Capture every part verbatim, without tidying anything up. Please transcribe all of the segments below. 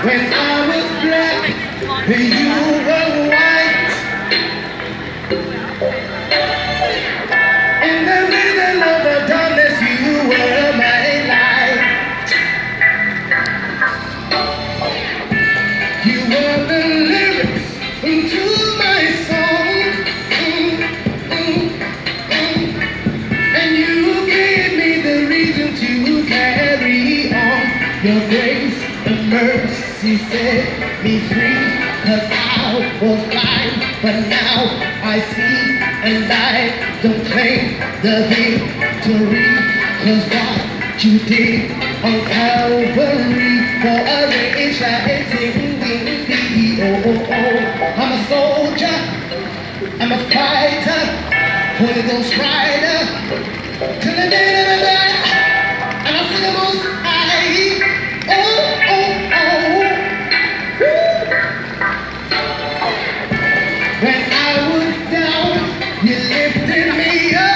When I was black, you were white. In the middle of the darkness, you were my light. You were the lyrics into my song. Mm, mm, mm. And you gave me the reason to carry on. Your grace and mercy set me free. Cause I was blind, but now I see. And I don't claim the victory. Cause what you did on Calvary for a rich life in me. Oh, oh, oh. I'm a soldier, I'm a fighter, Holy Ghost rider, till the day that I die. And I see the most high. Oh, oh, oh. Woo. When I was down, you lifted me up.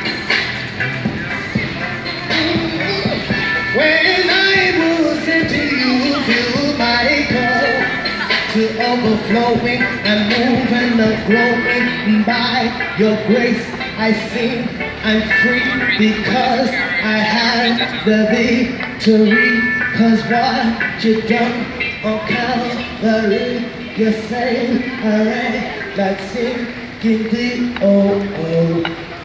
Mm-hmm. When I was empty, you filled my cup to overflowing and moving and growing. By your grace I sing, I'm free because I have the victory. Cause what you done on Calvary, you're saying, alright, like singing the oh oh.